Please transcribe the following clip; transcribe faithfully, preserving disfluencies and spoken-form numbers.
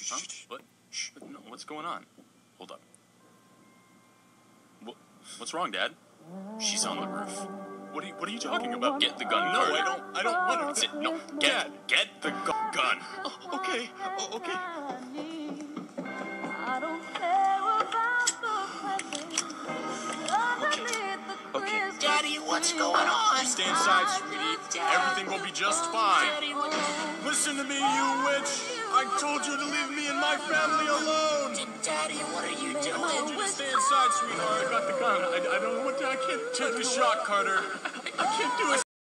Huh? What? What? No, what's going on? Hold up. What? What's wrong, Dad? She's on the roof. What are you, what are you talking about? Get the gun. No, Carter. I don't. I don't want to. Sit. No. Get. Dad. Get the gu gun. Oh, okay. Oh, okay. Okay. Daddy, what's going on? Stay inside, sweetie. Everything will be just fine. Daddy, what? Listen to me, you witch. I told you to leave me and my family alone. Daddy, what are you I told doing? you to stay inside, sweetheart. I got the gun. I, I don't know what to, I can't take the shot, Carter. I, I can't do it.